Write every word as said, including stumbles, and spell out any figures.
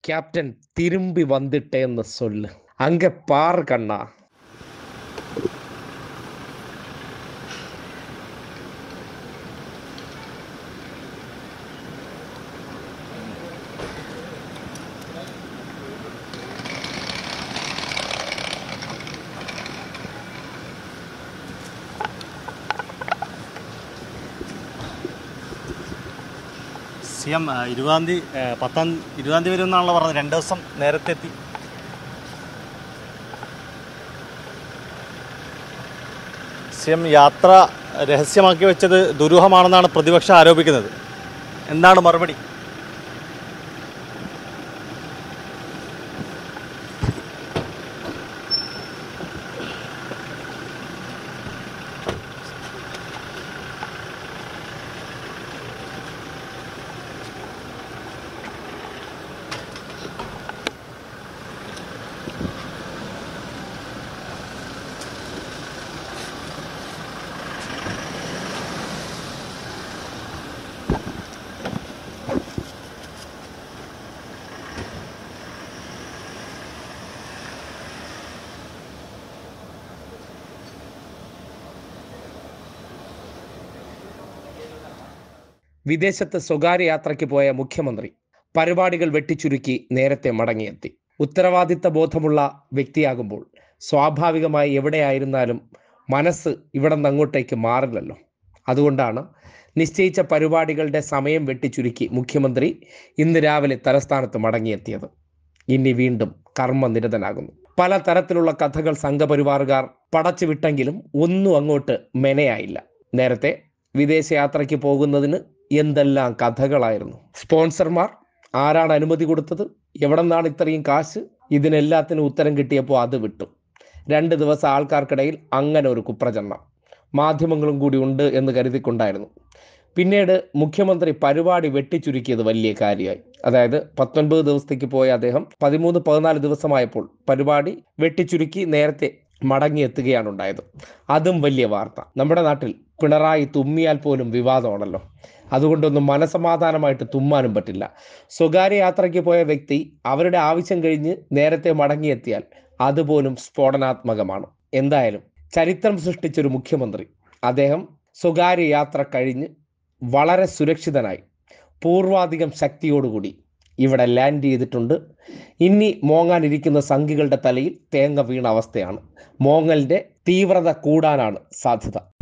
Captain திரும்பி வந்துட்டேன்னு சொல்லு. அங்க பாரு கண்ணா. സി എം ഇരുപതാം തീയതി പത്താം ഇരുപതാം തീയതി വരും എന്നാണല്ലോ പറഞ്ഞത്. രണ്ട് ദിവസം നേരത്തെ എത്തി. സി എം യാത്ര രഹസ്യമാക്കി വെച്ചത് ദുരൂഹമാണെന്നാണ് പ്രതിപക്ഷം ആരോപിക്കുന്നത്. എന്താണ് മറുപടി? വിദേശത്ത് സ്വകാര്യ യാത്രയ്ക്ക് പോയ മുഖ്യമന്ത്രി പരിപാടികൾ വെട്ടിച്ചുരുക്കി നേരത്തെ മടങ്ങിയെത്തി. ഉത്തരവാദിത്ത ബോധമുള്ള വ്യക്തിയാകുമ്പോൾ സ്വാഭാവികമായി എവിടെയായിരുന്നാലും മനസ്സ് ഇവിടെ നിന്ന് അങ്ങോട്ടേക്ക് മാറില്ലല്ലോ. അതുകൊണ്ടാണ് നിശ്ചയിച്ച പരിപാടികളുടെ സമയം വെട്ടിച്ചുരുക്കി മുഖ്യമന്ത്രി ഇന്ന് രാവിലെ തലസ്ഥാനത്ത് മടങ്ങിയെത്തിയത്. ഇനി വീണ്ടും കർമ്മനിരതനാകുന്നു. പല തരത്തിലുള്ള കഥകൾ സംഘപരിവാറുകാർ പടച്ചു വിട്ടെങ്കിലും ഒന്നും അങ്ങോട്ട് മെനയായില്ല. നേരത്തെ വിദേശയാത്രയ്ക്ക് പോകുന്നതിന് എന്തെല്ലാം കഥകളായിരുന്നു. സ്പോൺസർമാർ, ആരാണ് അനുമതി കൊടുത്തത്, എവിടെ നിന്നാണ് ഇത്രയും കാശ്, ഇതിനെല്ലാത്തിനും ഉത്തരം കിട്ടിയപ്പോൾ അത് വിട്ടു. രണ്ട് ദിവസം ആൾക്കാർക്കിടയിൽ അങ്ങനെ ഒരു കുപ്രചരണം മാധ്യമങ്ങളും കൂടി ഉണ്ട് എന്ന് കരുതിക്കൊണ്ടായിരുന്നു. പിന്നീട് മുഖ്യമന്ത്രി പരിപാടി വെട്ടിച്ചുരുക്കിയത് വലിയ കാര്യമായി. അതായത് പത്തൊൻപത് ദിവസത്തേക്ക് പോയ അദ്ദേഹം പതിമൂന്ന് പതിനാല് ദിവസമായപ്പോൾ പരിപാടി വെട്ടിച്ചുരുക്കി നേരത്തെ മടങ്ങിയെത്തുകയാണ് ഉണ്ടായത്. അതും വലിയ വാർത്ത. നമ്മുടെ നാട്ടിൽ പിണറായി തുമ്മിയാൽ പോലും വിവാദമാണല്ലോ. അതുകൊണ്ടൊന്നും മനസമാധാനമായിട്ട് തുമ്മാനും പറ്റില്ല. സ്വകാര്യ യാത്രയ്ക്ക് പോയ വ്യക്തി അവരുടെ ആവശ്യം കഴിഞ്ഞ് നേരത്തെ മടങ്ങിയെത്തിയാൽ അതുപോലും സ്ഫോടനാത്മകമാണ്. എന്തായാലും ചരിത്രം സൃഷ്ടിച്ചൊരു മുഖ്യമന്ത്രി, അദ്ദേഹം സ്വകാര്യ യാത്ര കഴിഞ്ഞ് വളരെ സുരക്ഷിതനായി പൂർവാധികം ശക്തിയോടുകൂടി ഇവിടെ ലാൻഡ് ചെയ്തിട്ടുണ്ട്. ഇനി മോങ്ങാനിരിക്കുന്ന സംഘികളുടെ തലയിൽ തേങ്ങ വീണ അവസ്ഥയാണ്. മോങ്ങലിൻ്റെ തീവ്രത കൂടാനാണ് സാധ്യത.